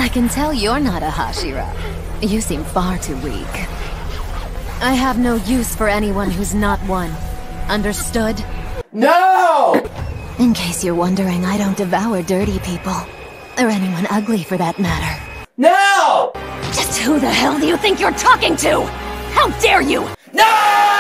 I can tell you're not a Hashira. You seem far too weak. I have no use for anyone who's not one. Understood? No! In case you're wondering, I don't devour dirty people. Or anyone ugly for that matter. No! Just who the hell do you think you're talking to? How dare you? No!